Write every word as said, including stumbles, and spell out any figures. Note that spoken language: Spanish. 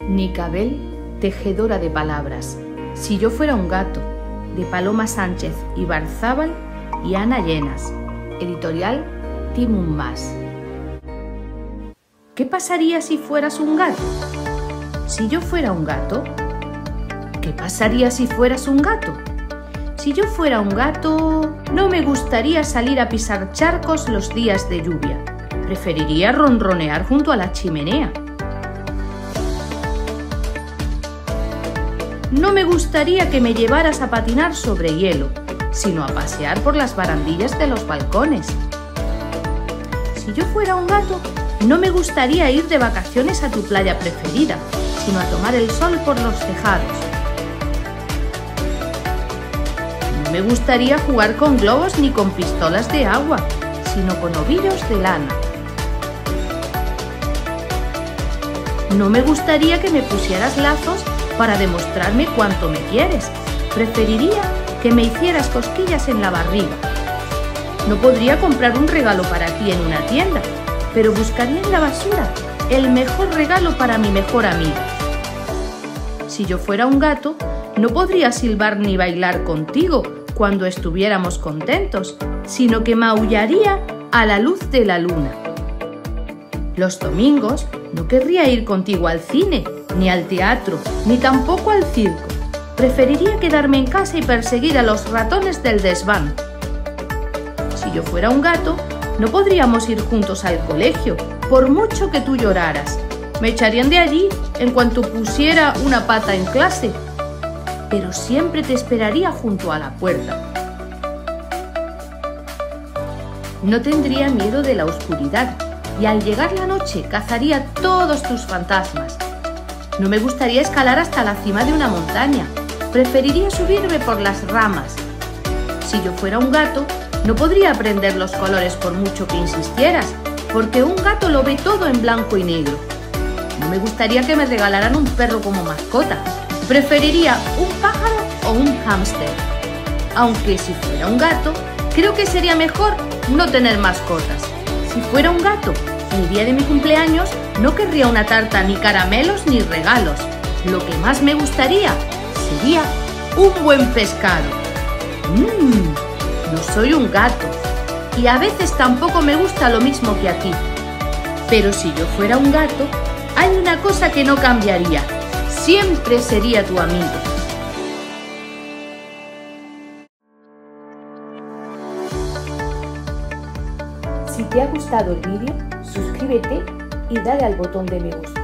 Nicabel, tejedora de palabras. Si yo fuera un gato, de Paloma Sánchez Ibarzábal y Ana Llenas. Editorial Timum Mas. ¿Qué pasaría si fueras un gato? Si yo fuera un gato, ¿qué pasaría si fueras un gato? Si yo fuera un gato, no me gustaría salir a pisar charcos los días de lluvia. Preferiría ronronear junto a la chimenea. No me gustaría que me llevaras a patinar sobre hielo, sino a pasear por las barandillas de los balcones. Si yo fuera un gato, no me gustaría ir de vacaciones a tu playa preferida, sino a tomar el sol por los tejados. No me gustaría jugar con globos ni con pistolas de agua, sino con ovillos de lana. No me gustaría que me pusieras lazos para demostrarme cuánto me quieres. Preferiría que me hicieras cosquillas en la barriga. No podría comprar un regalo para ti en una tienda, pero buscaría en la basura el mejor regalo para mi mejor amiga. Si yo fuera un gato, no podría silbar ni bailar contigo cuando estuviéramos contentos, sino que maullaría a la luz de la luna. Los domingos no querría ir contigo al cine, ni al teatro, ni tampoco al circo. Preferiría quedarme en casa y perseguir a los ratones del desván. Si yo fuera un gato, no podríamos ir juntos al colegio, por mucho que tú lloraras. Me echarían de allí en cuanto pusiera una pata en clase, pero siempre te esperaría junto a la puerta. No tendría miedo de la oscuridad y al llegar la noche cazaría todos tus fantasmas. No me gustaría escalar hasta la cima de una montaña. Preferiría subirme por las ramas. Si yo fuera un gato, no podría aprender los colores por mucho que insistieras, porque un gato lo ve todo en blanco y negro. No me gustaría que me regalaran un perro como mascota. Preferiría un pájaro o un hámster. Aunque si fuera un gato, creo que sería mejor no tener mascotas. Si fuera un gato, el día de mi cumpleaños no querría una tarta, ni caramelos, ni regalos. Lo que más me gustaría sería un buen pescado. Mmm, no soy un gato y a veces tampoco me gusta lo mismo que a ti. Pero si yo fuera un gato, hay una cosa que no cambiaría. Siempre sería tu amigo. Si te ha gustado el vídeo, suscríbete y dale al botón de me gusta.